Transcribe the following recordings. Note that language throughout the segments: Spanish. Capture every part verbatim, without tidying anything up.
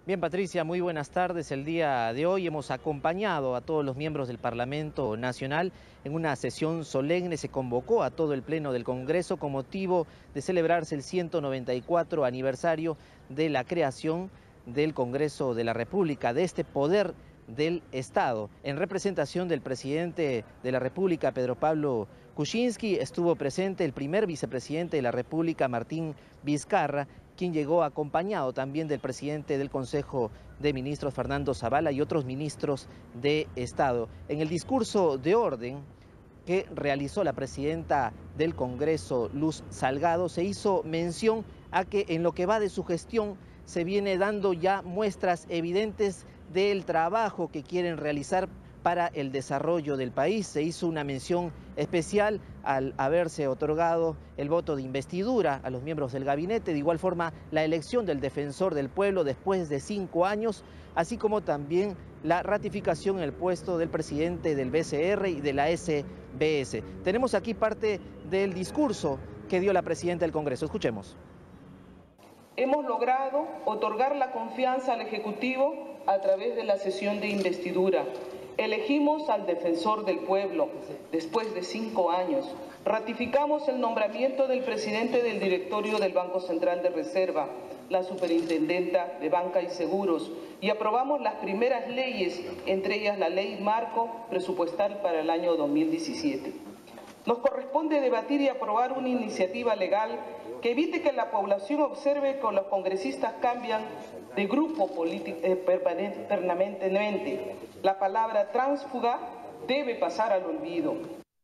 Bien, Patricia, muy buenas tardes. El día de hoy hemos acompañado a todos los miembros del Parlamento Nacional en una sesión solemne. Se convocó a todo el Pleno del Congreso con motivo de celebrarse el ciento noventa y cuatro aniversario de la creación del Congreso de la República, de este poder del Estado. En representación del presidente de la República, Pedro Pablo Kuczynski, estuvo presente el primer vicepresidente de la República, Martín Vizcarra, quien llegó acompañado también del presidente del Consejo de Ministros, Fernando Zavala, y otros ministros de Estado. En el discurso de orden que realizó la presidenta del Congreso, Luz Salgado, se hizo mención a que en lo que va de su gestión se viene dando ya muestras evidentes del trabajo que quieren realizar para el desarrollo del país. Se hizo una mención especial al haberse otorgado el voto de investidura a los miembros del gabinete, de igual forma la elección del defensor del pueblo después de cinco años, así como también la ratificación en el puesto del presidente del B C R y de la S B S. Tenemos aquí parte del discurso que dio la presidenta del Congreso. Escuchemos. Hemos logrado otorgar la confianza al Ejecutivo a través de la sesión de investidura. Elegimos al defensor del pueblo después de cinco años. Ratificamos el nombramiento del presidente del directorio del Banco Central de Reserva, la superintendenta de Banca y Seguros, y aprobamos las primeras leyes, entre ellas la Ley Marco Presupuestal para el año dos mil diecisiete. Nos corresponde debatir y aprobar una iniciativa legal que evite que la población observe que los congresistas cambian de grupo político eh, permanentemente. La palabra tránsfuga debe pasar al olvido.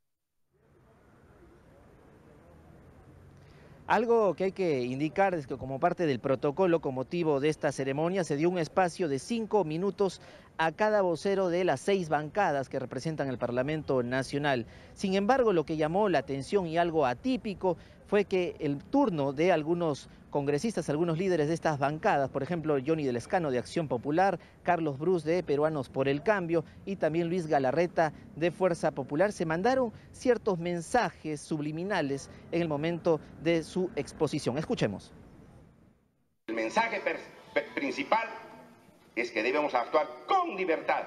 Algo que hay que indicar es que como parte del protocolo con motivo de esta ceremonia se dio un espacio de cinco minutos a cada vocero de las seis bancadas que representan el Parlamento Nacional. Sin embargo, lo que llamó la atención y algo atípico fue que el turno de algunos congresistas, algunos líderes de estas bancadas, por ejemplo, Johnny del Escano de Acción Popular, Carlos Brus de Peruanos por el Cambio y también Luis Galarreta de Fuerza Popular, se mandaron ciertos mensajes subliminales en el momento de su exposición. Escuchemos. El mensaje principal es que debemos actuar con libertad,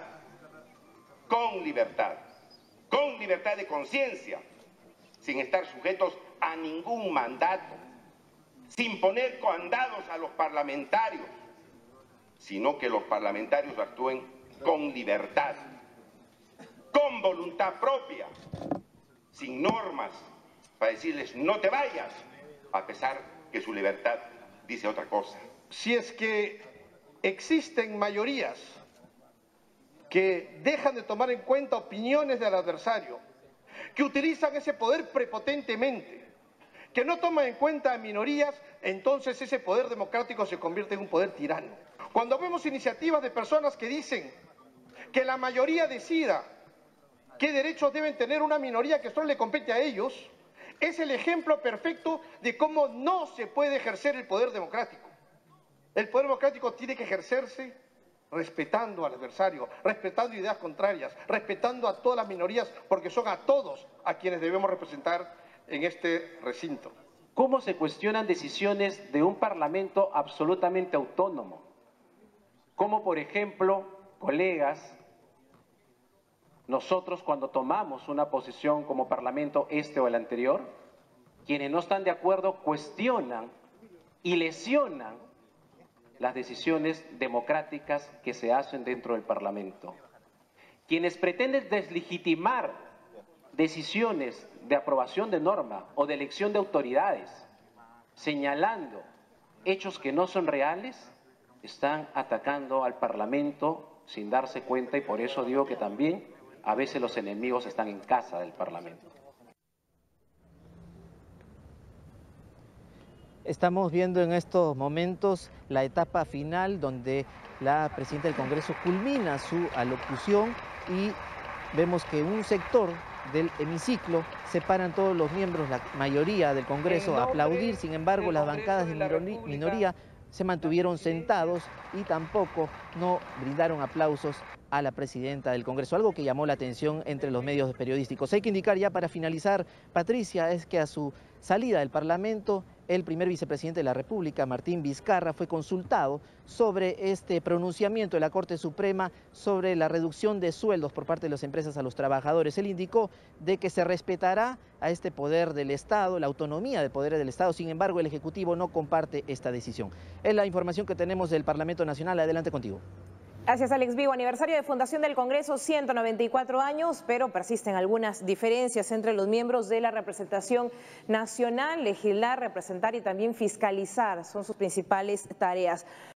con libertad, con libertad de conciencia, sin estar sujetos a ningún mandato, sin poner candados a los parlamentarios, sino que los parlamentarios actúen con libertad, con voluntad propia, sin normas para decirles no te vayas, a pesar que su libertad dice otra cosa. Si es que existen mayorías que dejan de tomar en cuenta opiniones del adversario, que utilizan ese poder prepotentemente, que no toman en cuenta a minorías, entonces ese poder democrático se convierte en un poder tirano. Cuando vemos iniciativas de personas que dicen que la mayoría decida qué derechos deben tener una minoría que solo le compete a ellos, es el ejemplo perfecto de cómo no se puede ejercer el poder democrático. El poder democrático tiene que ejercerse respetando al adversario, respetando ideas contrarias, respetando a todas las minorías, porque son a todos a quienes debemos representar en este recinto. ¿Cómo se cuestionan decisiones de un parlamento absolutamente autónomo? Como por ejemplo, colegas, nosotros cuando tomamos una posición como parlamento este o el anterior, quienes no están de acuerdo cuestionan y lesionan las decisiones democráticas que se hacen dentro del Parlamento. Quienes pretenden deslegitimar decisiones de aprobación de norma o de elección de autoridades, señalando hechos que no son reales, están atacando al Parlamento sin darse cuenta, y por eso digo que también a veces los enemigos están en casa del Parlamento. Estamos viendo en estos momentos la etapa final donde la presidenta del Congreso culmina su alocución y vemos que un sector del hemiciclo separan todos los miembros, la mayoría del Congreso, a aplaudir. Sin embargo, las bancadas de minoría se mantuvieron sentados y tampoco no brindaron aplausos a la presidenta del Congreso, algo que llamó la atención entre los medios periodísticos. Hay que indicar ya para finalizar, Patricia, es que a su salida del Parlamento, el primer vicepresidente de la República, Martín Vizcarra, fue consultado sobre este pronunciamiento de la Corte Suprema sobre la reducción de sueldos por parte de las empresas a los trabajadores. Él indicó de que se respetará a este poder del Estado, la autonomía de poderes del Estado. Sin embargo, el Ejecutivo no comparte esta decisión. Es la información que tenemos del Parlamento Nacional. Adelante contigo. Gracias, Alex Vigo. Aniversario de fundación del Congreso, ciento noventa y cuatro años, pero persisten algunas diferencias entre los miembros de la representación nacional. Legislar, representar y también fiscalizar son sus principales tareas.